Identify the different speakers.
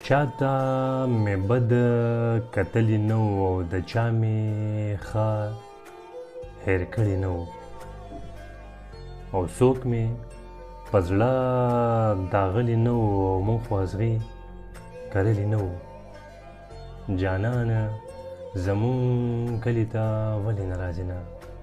Speaker 1: چاته مې بد کتلی نه و او د چا مې ښه هېر کړی نه و او څوک مې په زړه داغلی نه و او مونږ خو ازغي کرلی نه و. جانانه زمونږ کلي ته ولې نه راځې نه